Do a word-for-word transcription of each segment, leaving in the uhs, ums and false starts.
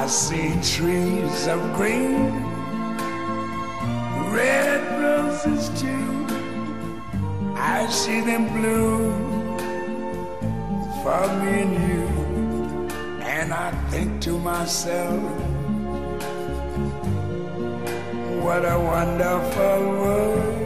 see trees of green, red roses too. I see them bloom for me and you. And I think to myself, what a wonderful world.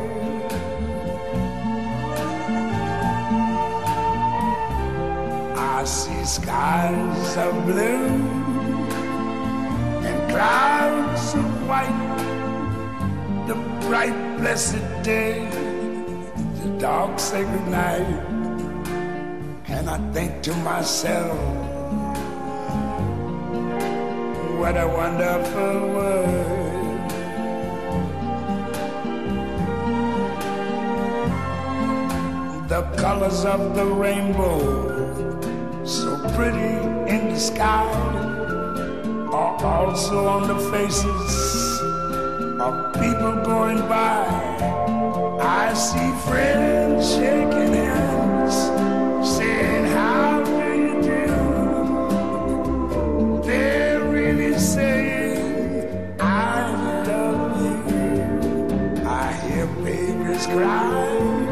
I see skies of blue and clouds of white, the bright blessed day, the dark sacred night. And I think to myself, what a wonderful world. The colors of the rainbow, so pretty in the sky, are also on the faces of people going by. I see friends shaking hands, saying, how do you do? They're really saying, I love you. I hear babies cry,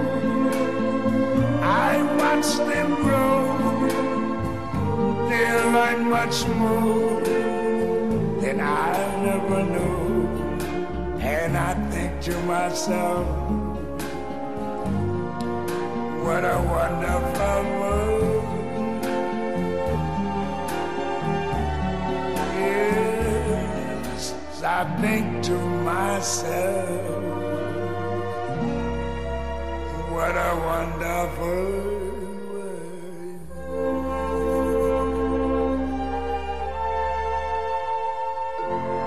I watch them grow. They'll learn much more than I never knew. And I think to myself, what a wonderful world. Yes, I think to myself, what a wonderful world. Thank you.